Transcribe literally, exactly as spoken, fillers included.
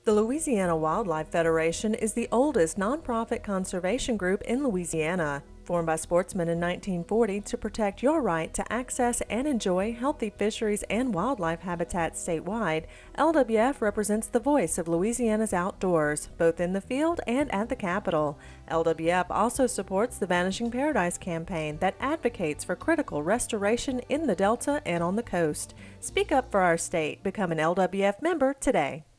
The Louisiana Wildlife Federation is the oldest nonprofit conservation group in Louisiana. Formed by sportsmen in nineteen forty to protect your right to access and enjoy healthy fisheries and wildlife habitats statewide, L W F represents the voice of Louisiana's outdoors, both in the field and at the Capitol. L W F also supports the Vanishing Paradise campaign that advocates for critical restoration in the Delta and on the coast. Speak up for our state. Become an L W F member today.